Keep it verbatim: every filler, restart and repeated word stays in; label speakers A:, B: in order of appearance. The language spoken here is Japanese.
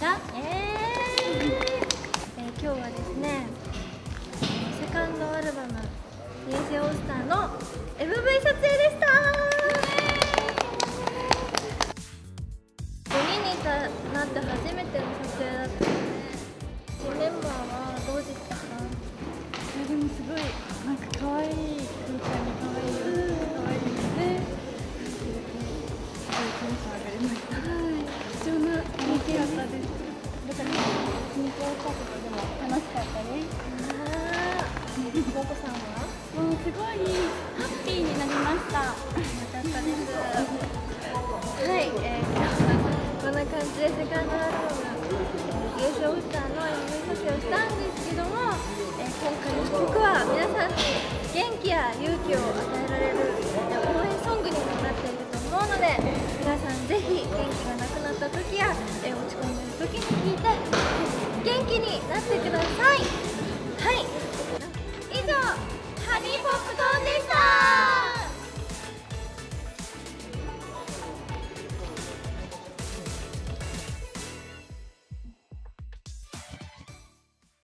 A: だ。えーえー、今日はですね、セカンドアルバム「ニュージーオールスター」の エムブイ 撮影でした。ごにんになって初めての撮影だったので、新メンバーはどうでしたか？
B: いやでもすごいなんか可愛い空間に可愛いよ、可愛いね。すごいテンション上がりました。はい、貴重な経験だったです。だから緊張したけどでも楽しかったです。
A: あー、ボコさんは？
B: もうすごいハッピーになりました。
A: よかったです。はい、えー、今日はこんな感じでセカンドアルバム「ニュージーオールスター」の エムブイ 撮影をしたんですけども、